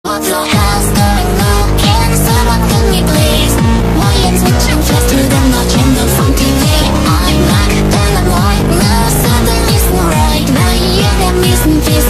What's your house going low? Can someone help me please? Why am switching faster than the channel from TV? I'm black and I'm white, now something isn't right. Now you're missing piece.